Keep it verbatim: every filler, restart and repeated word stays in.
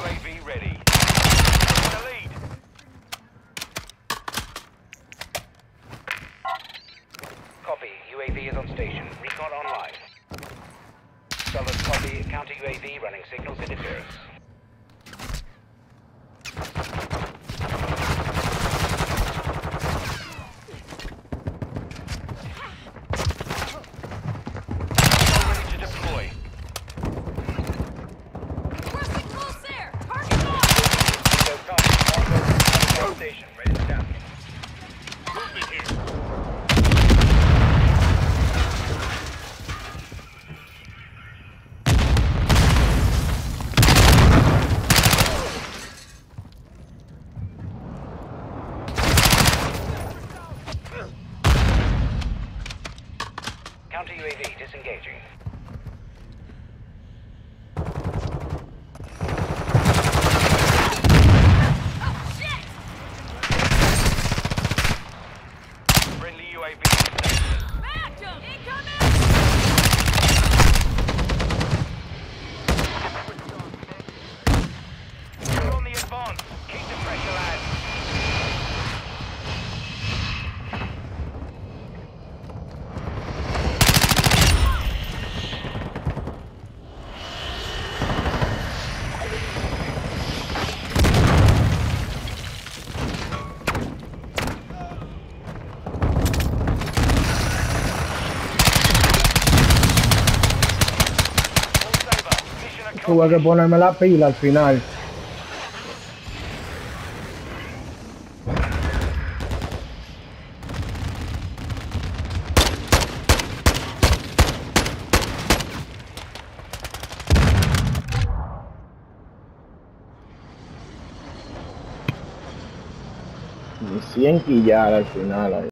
U A V ready. In the lead. Copy. U A V is on station. Recon online. Solid copy. Counter U A V running signals interference. Station, ready to down. Movement here. Counter U A V disengaging. U A V back him! Incoming! We're on the advance. Keep the pressure, lads. Tuve que ponerme la pila al final. cien quilladas al final ahí.